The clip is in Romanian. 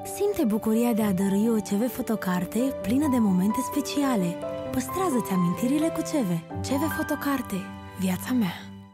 Simte bucuria de a dărui o CV fotocarte plină de momente speciale. Păstrează-ți amintirile cu CV. CV Fotocarte. Viața mea.